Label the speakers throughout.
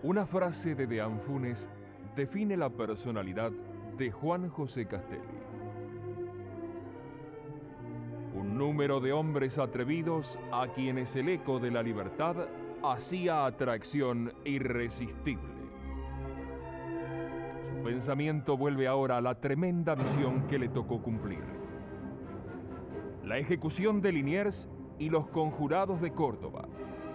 Speaker 1: Una frase de Anfunes define la personalidad de Juan José Castelli. Un número de hombres atrevidos a quienes el eco de la libertad hacía atracción irresistible. Su pensamiento vuelve ahora a la tremenda misión que le tocó cumplir: la ejecución de Liniers y los conjurados de Córdoba,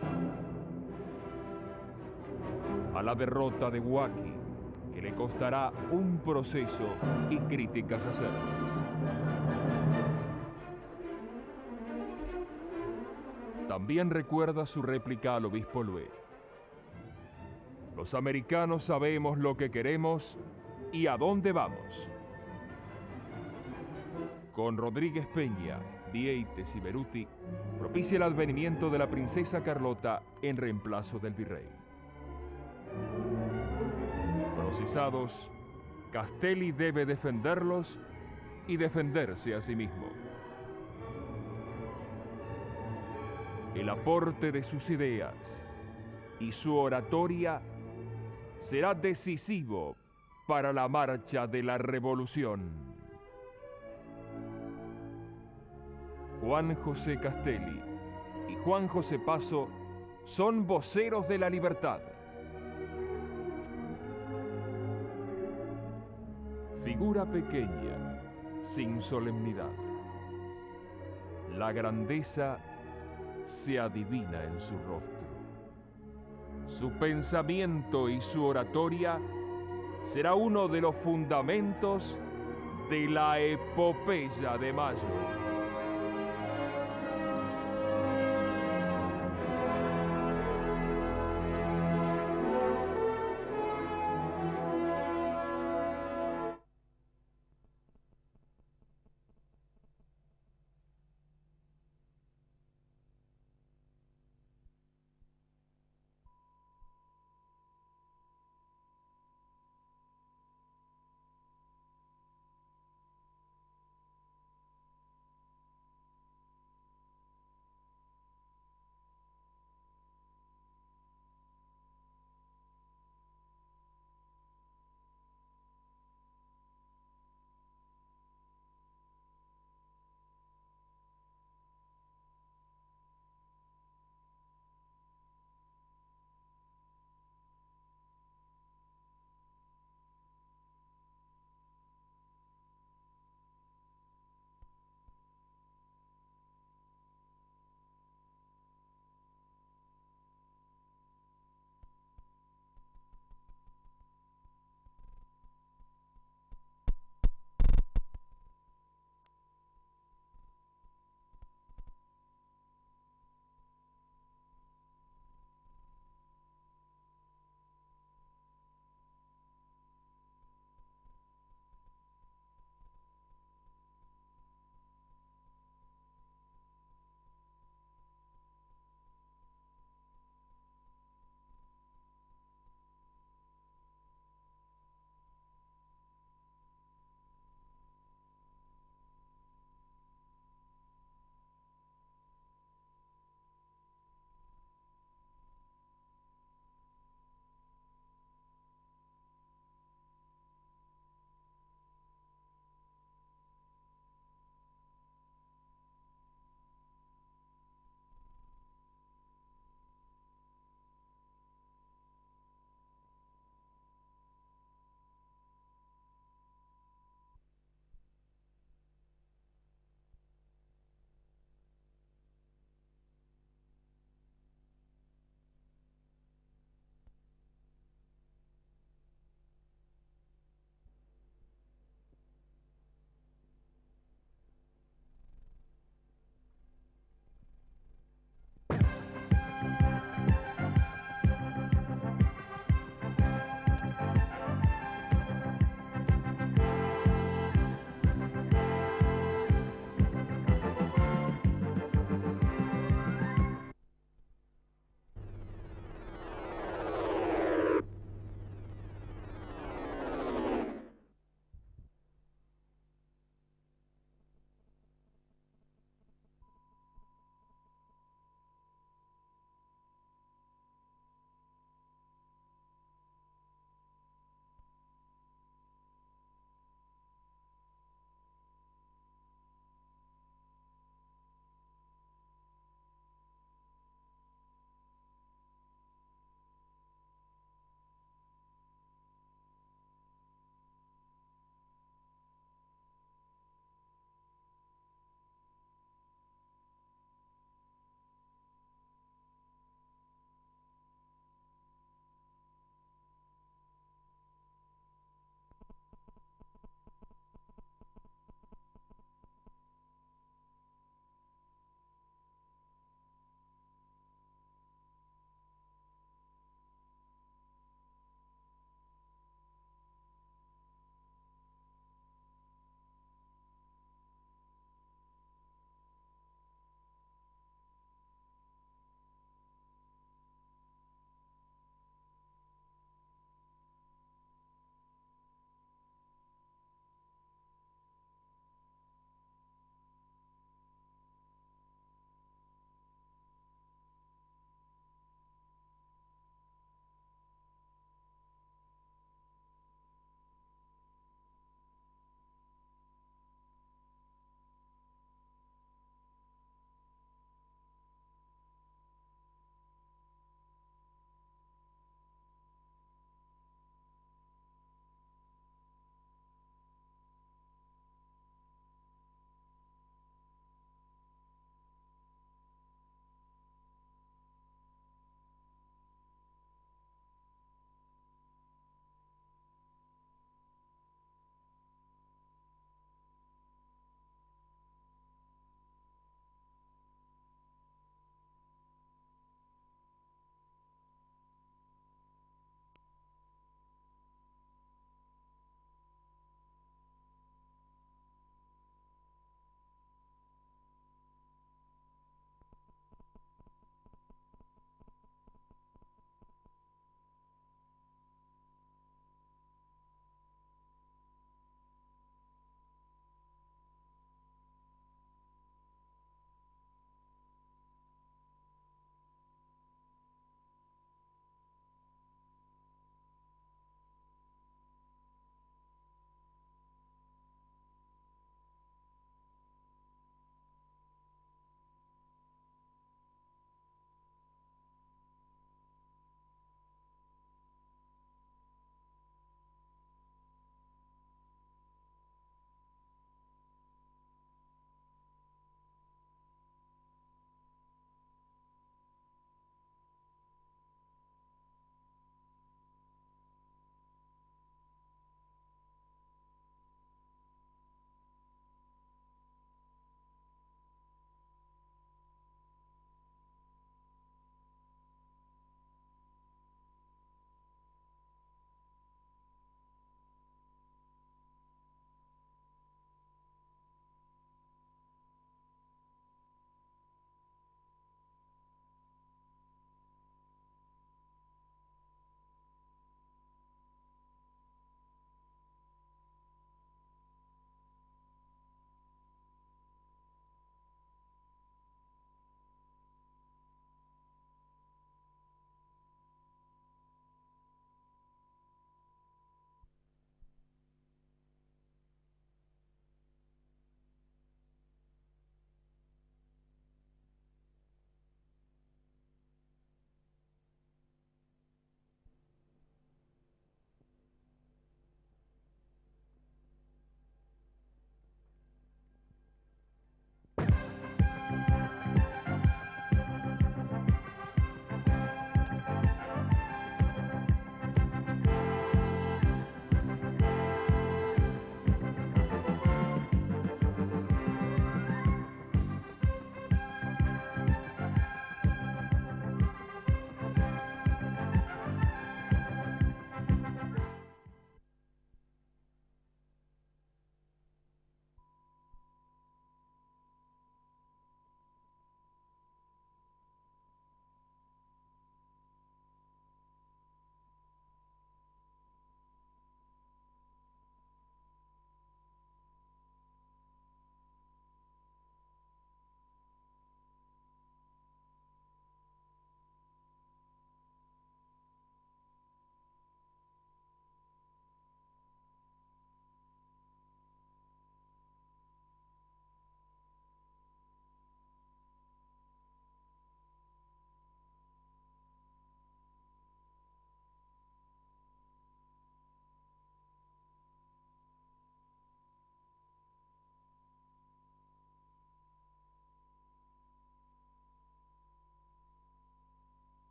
Speaker 1: a la derrota de Huaqui, que le costará un proceso y críticas acerbas. También recuerda su réplica al obispo Lué: los americanos sabemos lo que queremos y a dónde vamos. Con Rodríguez Peña, Vieites y Beruti, propicia el advenimiento de la princesa Carlota en reemplazo del virrey. Procesados, Castelli debe defenderlos y defenderse a sí mismo. El aporte de sus ideas y su oratoria será decisivo para la marcha de la revolución. Juan José Castelli y Juan José Paso son voceros de la libertad. Figura pequeña, sin solemnidad. La grandeza se adivina en su rostro. Su pensamiento y su oratoria será uno de los fundamentos de la epopeya de Mayo.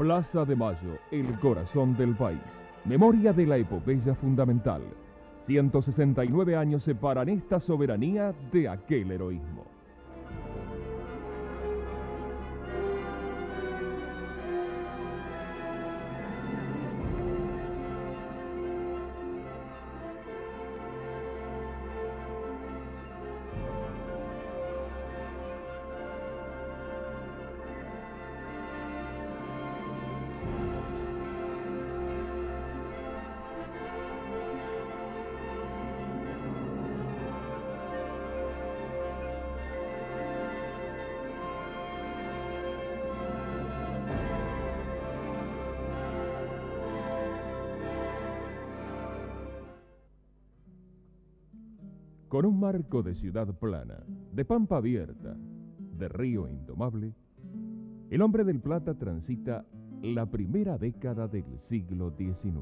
Speaker 1: Plaza de Mayo, el corazón del país. Memoria de la epopeya fundamental. 169 años separan esta soberanía de aquel heroísmo. Con un marco de ciudad plana, de pampa abierta, de río indomable, el hombre del Plata transita la primera década del siglo XIX.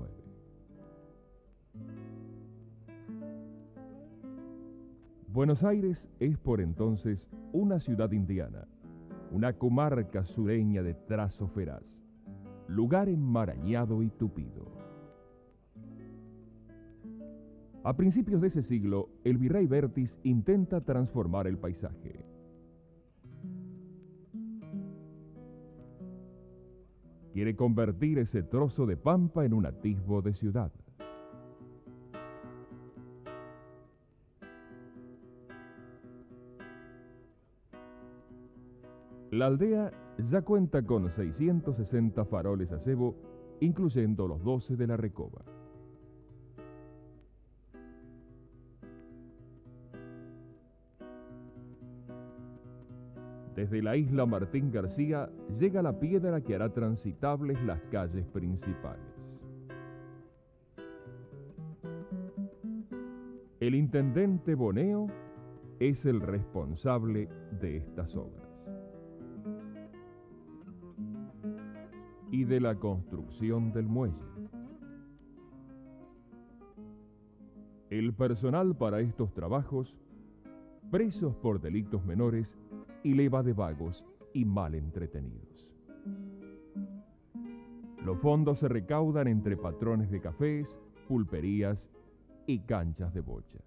Speaker 1: Buenos Aires es por entonces una ciudad indiana, una comarca sureña de trazo feraz, lugar enmarañado y tupido. A principios de ese siglo, el virrey Vértiz intenta transformar el paisaje. Quiere convertir ese trozo de pampa en un atisbo de ciudad. La aldea ya cuenta con 660 faroles a cebo, incluyendo los 12 de la Recoba. Desde la isla Martín García llega la piedra que hará transitables las calles principales. El intendente Boneo es el responsable de estas obras y de la construcción del muelle. El personal para estos trabajos, presos por delitos menores y leva de vagos y mal entretenidos. Los fondos se recaudan entre patrones de cafés, pulperías y canchas de bochas.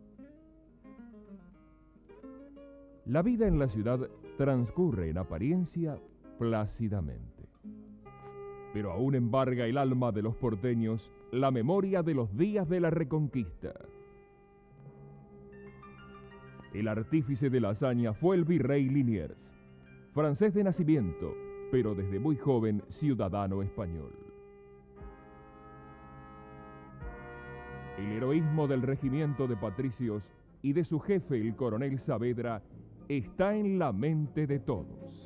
Speaker 1: La vida en la ciudad transcurre en apariencia plácidamente, pero aún embarga el alma de los porteños la memoria de los días de la Reconquista. El artífice de la hazaña fue el virrey Liniers, francés de nacimiento, pero desde muy joven ciudadano español. El heroísmo del regimiento de patricios y de su jefe, el coronel Saavedra, está en la mente de todos.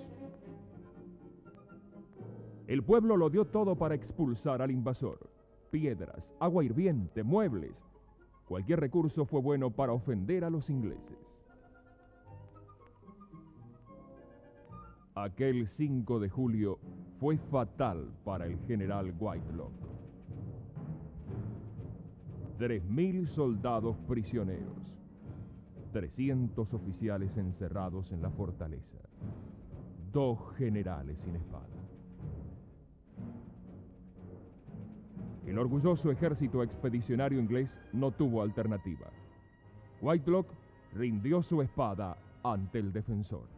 Speaker 1: El pueblo lo dio todo para expulsar al invasor. Piedras, agua hirviente, muebles. Cualquier recurso fue bueno para ofender a los ingleses. Aquel 5 de julio fue fatal para el general Whitelock. 3.000 soldados prisioneros, 300 oficiales encerrados en la fortaleza, 2 generales sin espada. El orgulloso ejército expedicionario inglés no tuvo alternativa. Whitelock rindió su espada ante el defensor.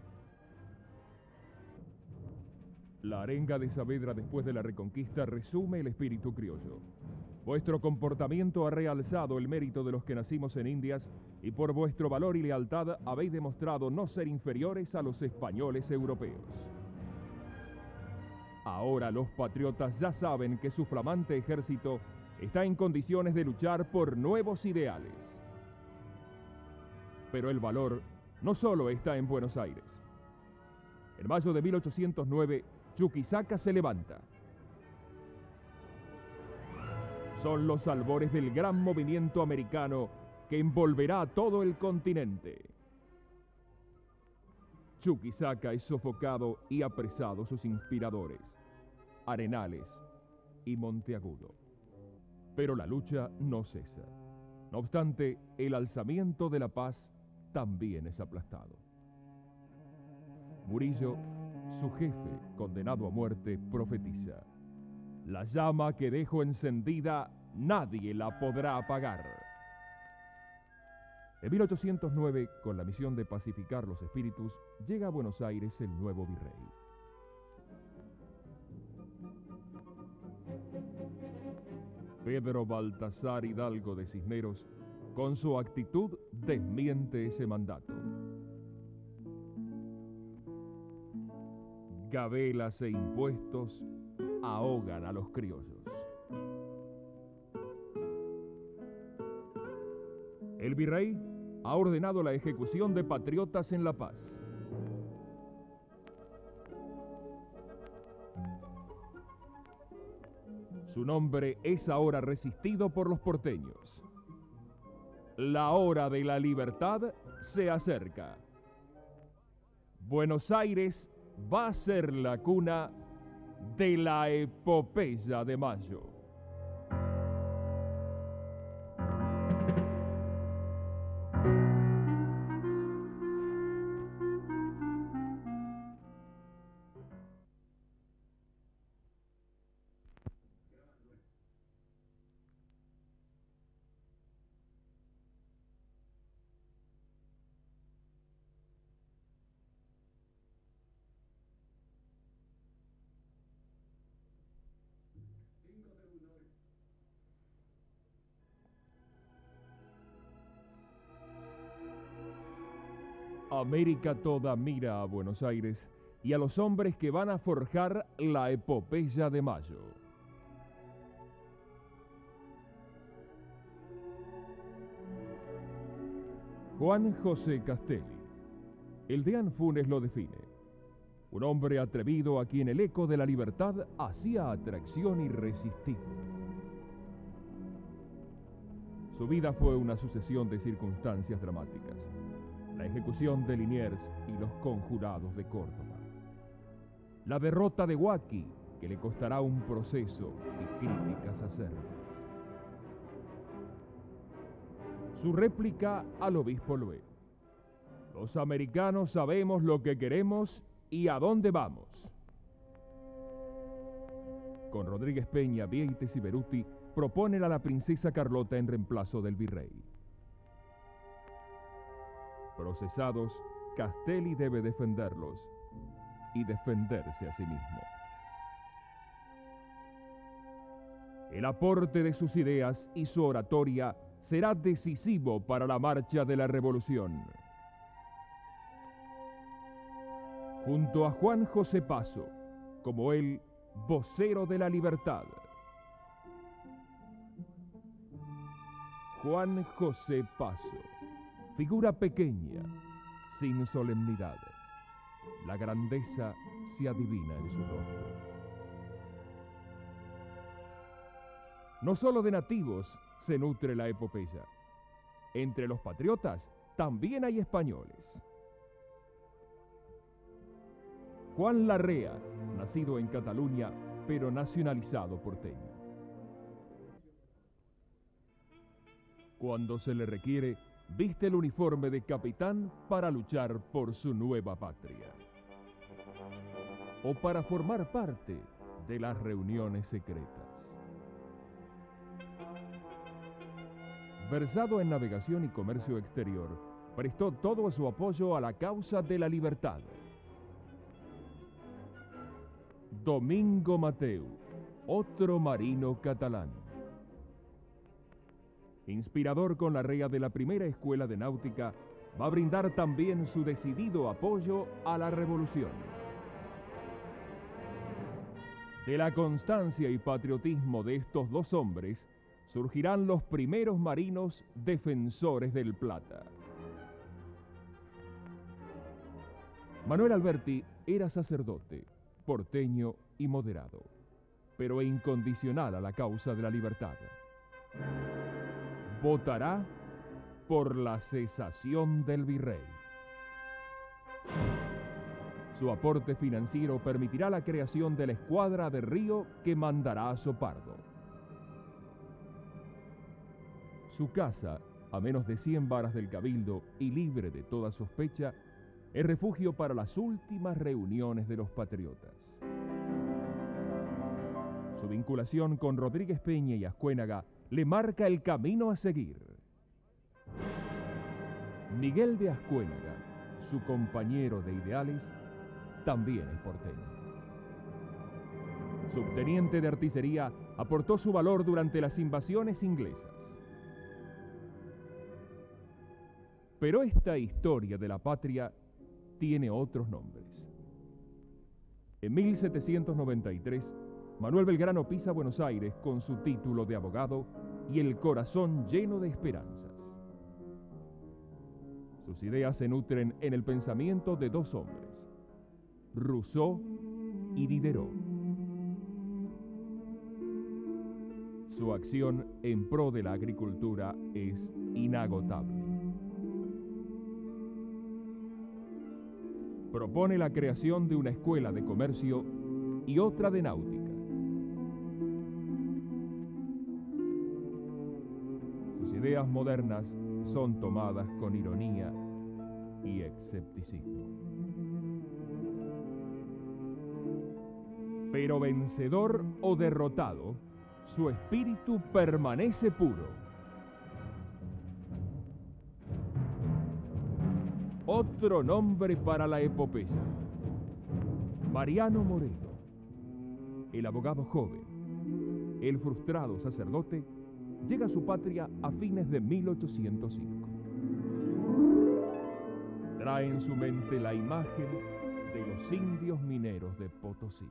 Speaker 1: La arenga de Saavedra después de la Reconquista resume el espíritu criollo. Vuestro comportamiento ha realzado el mérito de los que nacimos en Indias y por vuestro valor y lealtad habéis demostrado no ser inferiores a los españoles europeos. Ahora los patriotas ya saben que su flamante ejército está en condiciones de luchar por nuevos ideales. Pero el valor no solo está en Buenos Aires. En mayo de 1809, Chuquisaca se levanta. Son los albores del gran movimiento americano que envolverá a todo el continente. Chuquisaca es sofocado y apresado sus inspiradores, Arenales y Monteagudo. Pero la lucha no cesa. No obstante, el alzamiento de la paz también es aplastado. Murillo su jefe, condenado a muerte, profetiza: la llama que dejo encendida, nadie la podrá apagar. En 1809, con la misión de pacificar los espíritus, llega a Buenos Aires el nuevo virrey. Pedro Baltasar Hidalgo de Cisneros, con su actitud, desmiente ese mandato. Gabelas e impuestos ahogan a los criollos. El virrey ha ordenado la ejecución de patriotas en La Paz. Su nombre es ahora resistido por los porteños. La hora de la libertad se acerca. Buenos Aires va a ser la cuna de la epopeya de Mayo. América toda mira a Buenos Aires y a los hombres que van a forjar la epopeya de Mayo. Juan José Castelli. El deán Funes lo define: un hombre atrevido a quien el eco de la libertad hacía atracción irresistible. Su vida fue una sucesión de circunstancias dramáticas: la ejecución de Liniers y los conjurados de Córdoba, la derrota de Huaki, que le costará un proceso y críticas acérrimas, su réplica al obispo Loé: los americanos sabemos lo que queremos y a dónde vamos. Con Rodríguez Peña, Vieites y Beruti proponen a la princesa Carlota en reemplazo del virrey. Procesados, Castelli debe defenderlos y defenderse a sí mismo. El aporte de sus ideas y su oratoria será decisivo para la marcha de la revolución. Junto a Juan José Paso, como el vocero de la libertad. Juan José Paso, figura pequeña, sin solemnidad. La grandeza se adivina en su rostro. No solo de nativos se nutre la epopeya. Entre los patriotas también hay españoles. Juan Larrea, nacido en Cataluña, pero nacionalizado porteño. Cuando se le requiere, viste el uniforme de capitán para luchar por su nueva patria. O para formar parte de las reuniones secretas. Versado en navegación y comercio exterior, prestó todo su apoyo a la causa de la libertad. Domingo Mateu, otro marino catalán. Inspirador con la rea de la primera escuela de náutica, va a brindar también su decidido apoyo a la revolución. De la constancia y patriotismo de estos dos hombres, surgirán los primeros marinos defensores del Plata. Manuel Alberti era sacerdote, porteño y moderado, pero incondicional a la causa de la libertad. Votará por la cesación del virrey. Su aporte financiero permitirá la creación de la escuadra de Río que mandará a Sopardo. Su casa, a menos de 100 varas del cabildo y libre de toda sospecha, es refugio para las últimas reuniones de los patriotas. Su vinculación con Rodríguez Peña y Ascuénaga le marca el camino a seguir. Miguel de Ascuénaga, su compañero de ideales, también es porteño. Subteniente de artillería, aportó su valor durante las invasiones inglesas. Pero esta historia de la patria tiene otros nombres. En 1793, Manuel Belgrano pisa Buenos Aires con su título de abogado y el corazón lleno de esperanzas. Sus ideas se nutren en el pensamiento de dos hombres, Rousseau y Diderot. Su acción en pro de la agricultura es inagotable. Propone la creación de una escuela de comercio y otra de náutica. Sus ideas modernas son tomadas con ironía y escepticismo. Pero vencedor o derrotado, su espíritu permanece puro. Otro nombre para la epopeya: Mariano Moreno, el abogado joven, el frustrado sacerdote, llega a su patria a fines de 1805. Trae en su mente la imagen de los indios mineros de Potosí.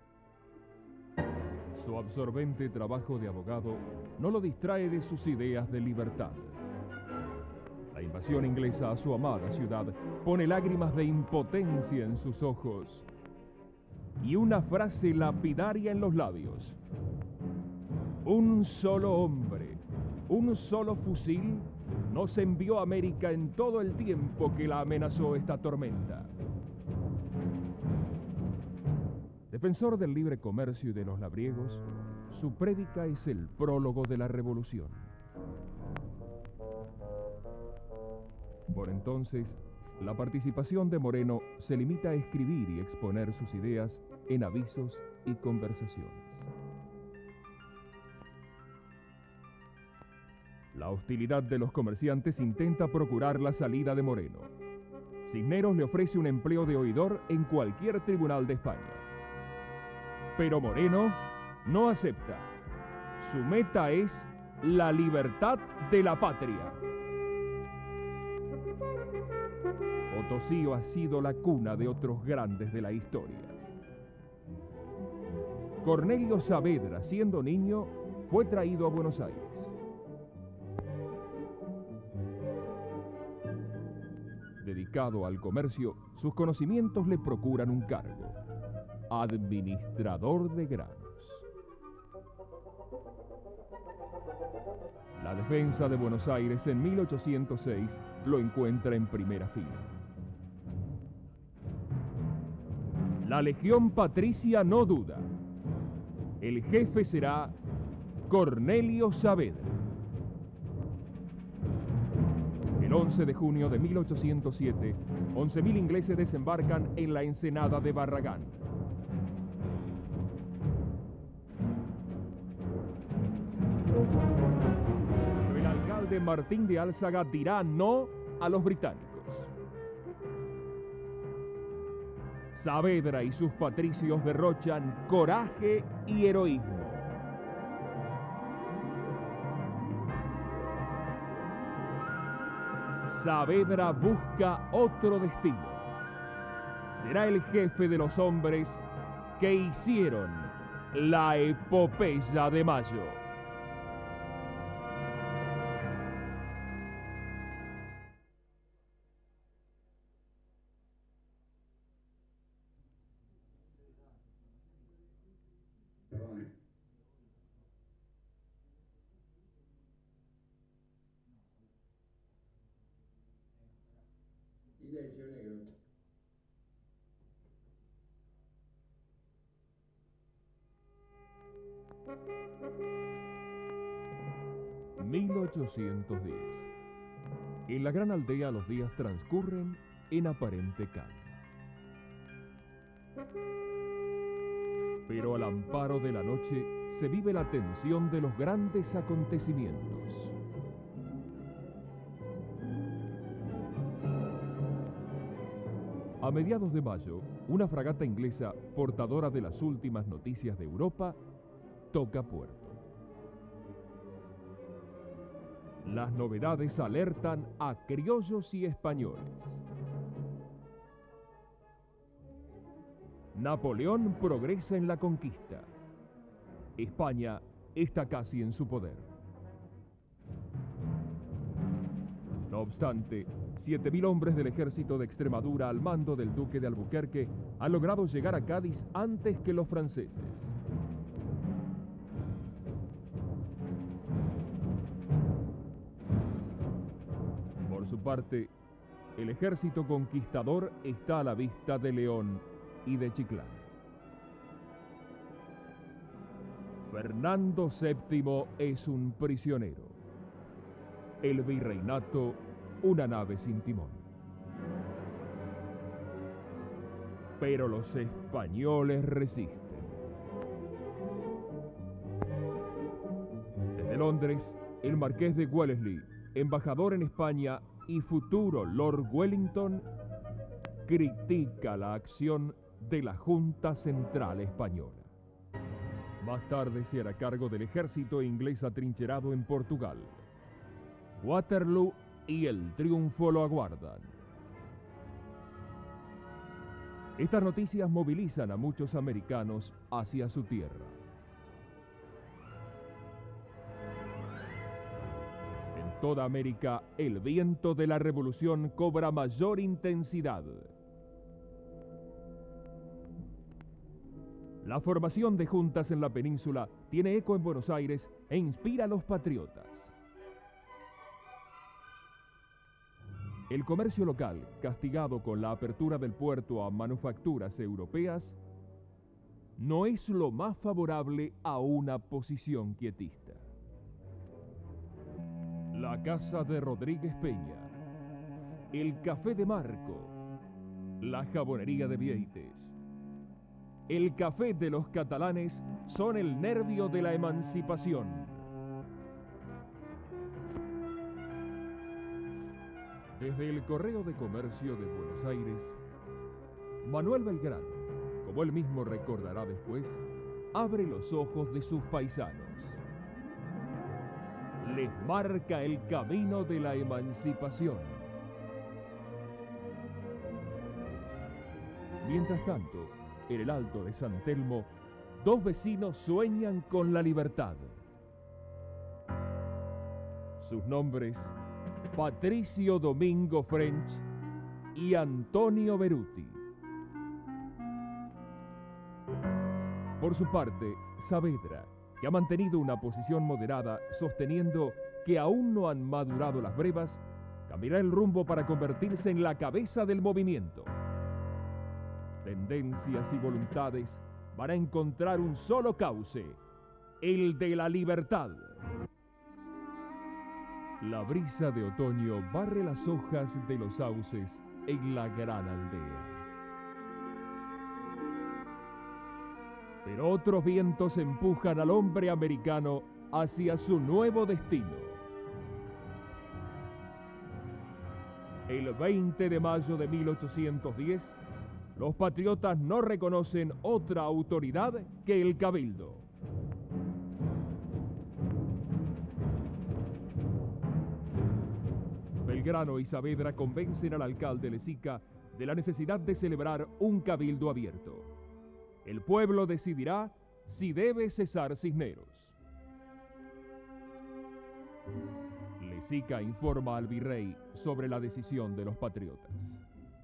Speaker 1: Su absorbente trabajo de abogado no lo distrae de sus ideas de libertad. La invasión inglesa a su amada ciudad pone lágrimas de impotencia en sus ojos y una frase lapidaria en los labios: un solo hombre, un solo fusil nos envió a América en todo el tiempo que la amenazó esta tormenta. Defensor del libre comercio y de los labriegos, su prédica es el prólogo de la revolución. Por entonces, la participación de Moreno se limita a escribir y exponer sus ideas en avisos y conversaciones. La hostilidad de los comerciantes intenta procurar la salida de Moreno. Cisneros le ofrece un empleo de oidor en cualquier tribunal de España. Pero Moreno no acepta. Su meta es la libertad de la patria. Potosí ha sido la cuna de otros grandes de la historia. Cornelio Saavedra, siendo niño, fue traído a Buenos Aires. Dedicado al comercio, sus conocimientos le procuran un cargo: administrador de granos. La defensa de Buenos Aires en 1806 lo encuentra en primera fila. La Legión Patricia no duda. El jefe será Cornelio Saavedra. El 11 de junio de 1807, 11.000 ingleses desembarcan en la ensenada de Barragán. Pero el alcalde Martín de Álzaga dirá no a los británicos. Saavedra y sus patricios derrochan coraje y heroísmo. Saavedra busca otro destino. Será el jefe de los hombres que hicieron la epopeya de Mayo.
Speaker 2: Silencio, negro.
Speaker 1: ...1810... En la gran aldea los días transcurren en aparente calma. Pero al amparo de la noche se vive la tensión de los grandes acontecimientos. A mediados de mayo, una fragata inglesa, portadora de las últimas noticias de Europa, toca puerto. Las novedades alertan a criollos y españoles. Napoleón progresa en la conquista. España está casi en su poder. No obstante, 7.000 hombres del ejército de Extremadura al mando del duque de Albuquerque han logrado llegar a Cádiz antes que los franceses. Por su parte, el ejército conquistador está a la vista de León y de Chiclana. Fernando VII es un prisionero. El virreinato, una nave sin timón. Pero los españoles resisten. Desde Londres, el marqués de Wellesley, embajador en España y futuro Lord Wellington, critica la acción de la Junta Central Española. Más tarde se hará cargo del ejército inglés atrincherado en Portugal. Waterloo y el triunfo lo aguardan. Estas noticias movilizan a muchos americanos hacia su tierra. En toda América, el viento de la revolución cobra mayor intensidad. La formación de juntas en la península tiene eco en Buenos Aires e inspira a los patriotas. El comercio local, castigado con la apertura del puerto a manufacturas europeas, no es lo más favorable a una posición quietista. La casa de Rodríguez Peña, el café de Marco, la jabonería de Vieites, el café de los catalanes son el nervio de la emancipación. Desde el Correo de Comercio de Buenos Aires, Manuel Belgrano, como él mismo recordará después, abre los ojos de sus paisanos. Les marca el camino de la emancipación. Mientras tanto, en el Alto de San Telmo, dos vecinos sueñan con la libertad. Sus nombres, Patricio Domingo French y Antonio Beruti. Por su parte, Saavedra, que ha mantenido una posición moderada, sosteniendo que aún no han madurado las brevas, cambiará el rumbo para convertirse en la cabeza del movimiento. Tendencias y voluntades van a encontrar un solo cauce, el de la libertad. La brisa de otoño barre las hojas de los sauces en la gran aldea. Pero otros vientos empujan al hombre americano hacia su nuevo destino. El 20 de mayo de 1810, los patriotas no reconocen otra autoridad que el Cabildo. Belgrano y Saavedra convencen al alcalde Lezica de la necesidad de celebrar un cabildo abierto. El pueblo decidirá si debe cesar Cisneros. Lezica informa al virrey sobre la decisión de los patriotas.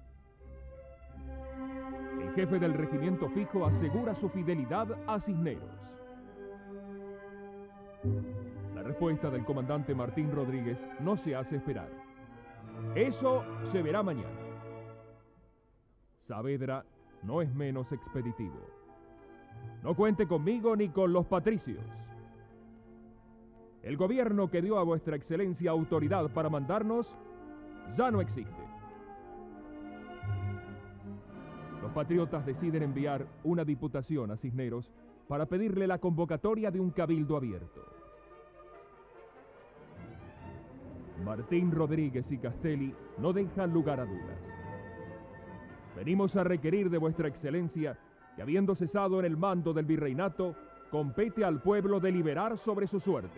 Speaker 1: El jefe del regimiento fijo asegura su fidelidad a Cisneros. La respuesta del comandante Martín Rodríguez no se hace esperar. Eso se verá mañana. Saavedra no es menos expeditivo. No cuente conmigo ni con los patricios. El gobierno que dio a vuestra excelencia autoridad para mandarnos ya no existe. patriotas deciden enviar una diputación a Cisneros para pedirle la convocatoria de un cabildo abierto. Martín Rodríguez y Castelli no dejan lugar a dudas. Venimos a requerir de vuestra excelencia que, habiendo cesado en el mando del virreinato, compete al pueblo deliberar sobre su suerte.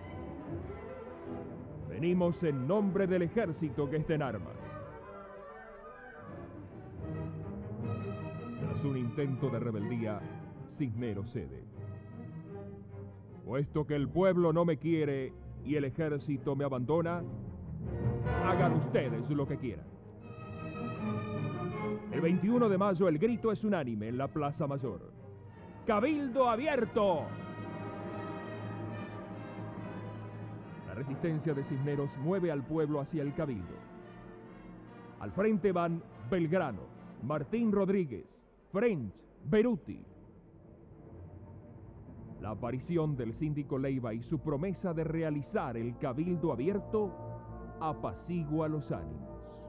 Speaker 1: Venimos en nombre del ejército que está en armas. Tras un intento de rebeldía, Cisneros cede. Puesto que el pueblo no me quiere y el ejército me abandona, hagan ustedes lo que quieran. El 21 de mayo el grito es unánime en la Plaza Mayor. ¡Cabildo abierto! La resistencia de Cisneros mueve al pueblo hacia el cabildo. Al frente van Belgrano, Martín Rodríguez, French, Beruti. La aparición del síndico Leiva y su promesa de realizar el cabildo abierto apacigua los ánimos.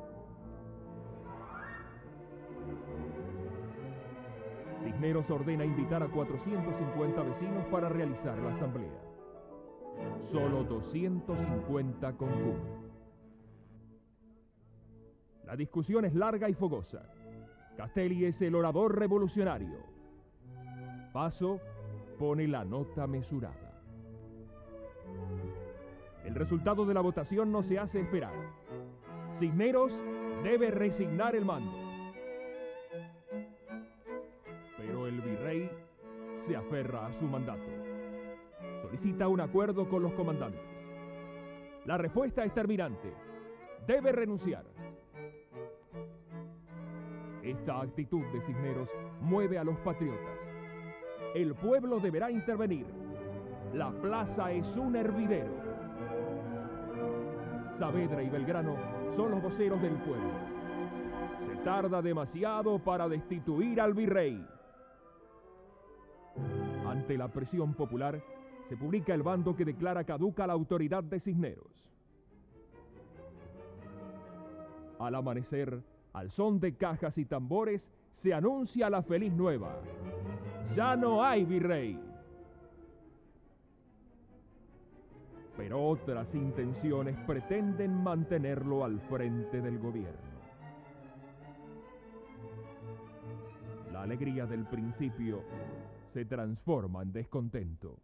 Speaker 1: Cisneros ordena invitar a 450 vecinos para realizar la asamblea. Solo 250 concurren. La discusión es larga y fogosa. Castelli es el orador revolucionario. Paso pone la nota mesurada. El resultado de la votación no se hace esperar. Cisneros debe resignar el mando. Pero el virrey se aferra a su mandato. Solicita un acuerdo con los comandantes. La respuesta es terminante. Debe renunciar. Esta actitud de Cisneros mueve a los patriotas. El pueblo deberá intervenir. La plaza es un hervidero. Saavedra y Belgrano son los voceros del pueblo. Se tarda demasiado para destituir al virrey. Ante la presión popular, se publica el bando que declara caduca la autoridad de Cisneros. Al amanecer, al son de cajas y tambores, se anuncia la feliz nueva. ¡Ya no hay virrey! Pero otras intenciones pretenden mantenerlo al frente del gobierno. La alegría del principio se transforma en descontento.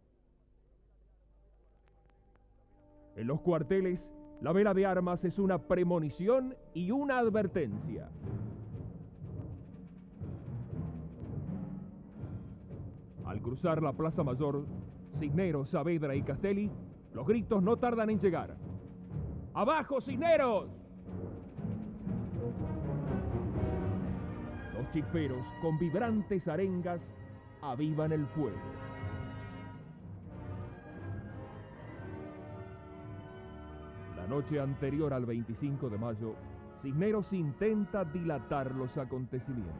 Speaker 1: En los cuarteles, la vela de armas es una premonición y una advertencia. Al cruzar la Plaza Mayor, Cisneros, Saavedra y Castelli, los gritos no tardan en llegar. ¡Abajo, Cisneros! Los chisperos, con vibrantes arengas, avivan el fuego. La noche anterior al 25 de mayo, Cisneros intenta dilatar los acontecimientos.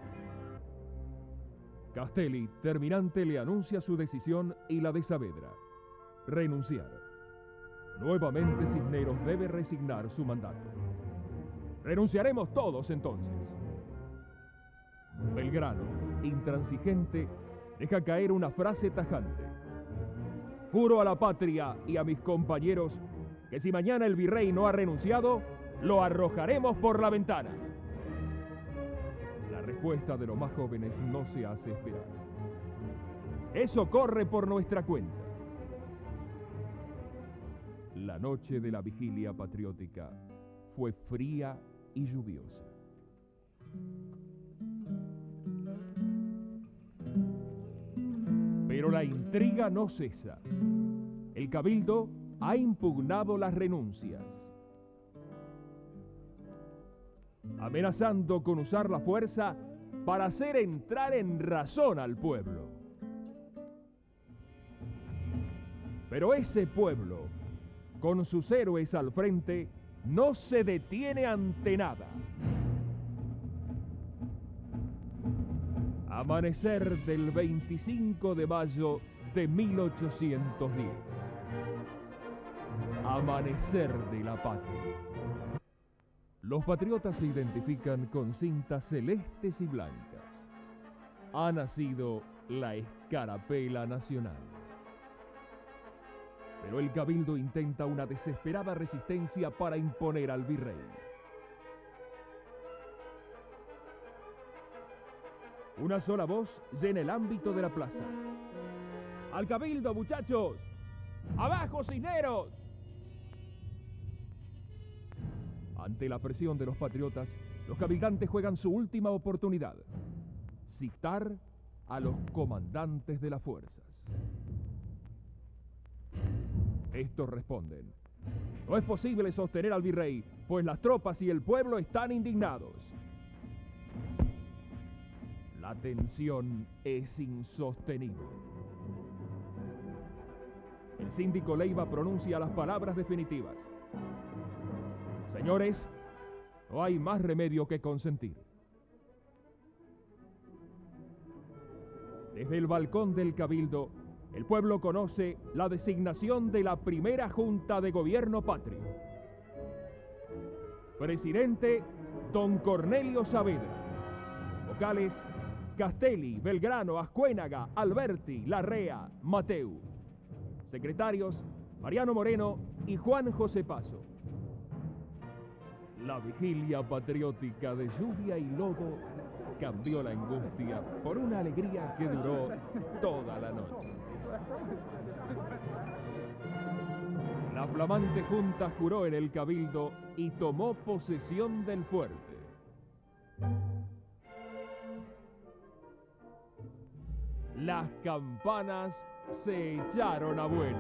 Speaker 1: Castelli, terminante, le anuncia su decisión y la de Saavedra: renunciar. Nuevamente Cisneros debe resignar su mandato. Renunciaremos todos entonces. Belgrano, intransigente, deja caer una frase tajante: juro a la patria y a mis compañeros que si mañana el virrey no ha renunciado, lo arrojaremos por la ventana. La respuesta de los más jóvenes no se hace esperar. Eso corre por nuestra cuenta. La noche de la vigilia patriótica fue fría y lluviosa. Pero la intriga no cesa. El cabildo ha impugnado las renuncias, amenazando con usar la fuerza para hacer entrar en razón al pueblo. Pero ese pueblo, con sus héroes al frente, no se detiene ante nada. Amanecer del 25 de mayo de 1810. Amanecer de la patria. Los patriotas se identifican con cintas celestes y blancas. ha nacido la escarapela nacional. Pero el cabildo intenta una desesperada resistencia para imponer al virrey. Una sola voz llena el ámbito de la plaza. ¡Al cabildo, muchachos! ¡Abajo, Cisneros! Ante la presión de los patriotas, los cabildantes juegan su última oportunidad: citar a los comandantes de las fuerzas. Estos responden: no es posible sostener al virrey, pues las tropas y el pueblo están indignados. La tensión es insostenible. El síndico Leiva pronuncia las palabras definitivas: señores, no hay más remedio que consentir. Desde el balcón del cabildo, el pueblo conoce la designación de la primera Junta de Gobierno Patrio. Presidente, don Cornelio Saavedra. Vocales: Castelli, Belgrano, Ascuénaga, Alberti, Larrea, Mateu. Secretarios: Mariano Moreno y Juan José Paso. La vigilia patriótica de lluvia y lodo cambió la angustia por una alegría que duró toda la noche. La flamante junta juró en el cabildo y tomó posesión del fuerte. Las campanas se echaron a vuelo.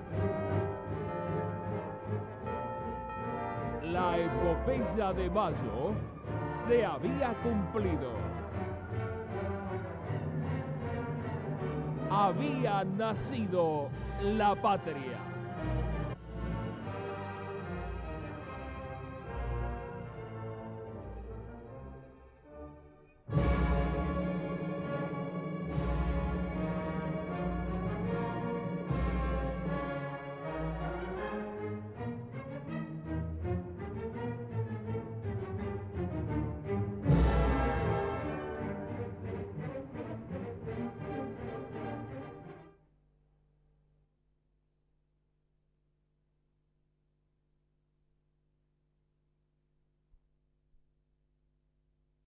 Speaker 1: La epopeya de Mayo se había cumplido. Había nacido la patria.